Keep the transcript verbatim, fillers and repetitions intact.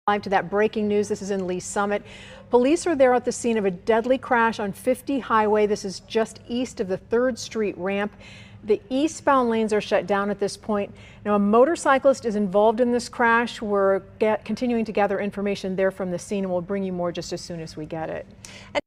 Live to that breaking news. This is in Lee Summit. Police are there at the scene of a deadly crash on fifty Highway. This is just east of the third Street ramp. The eastbound lanes are shut down at this point. Now, a motorcyclist is involved in this crash. We're get, continuing to gather information there from the scene, and we'll bring you more just as soon as we get it. And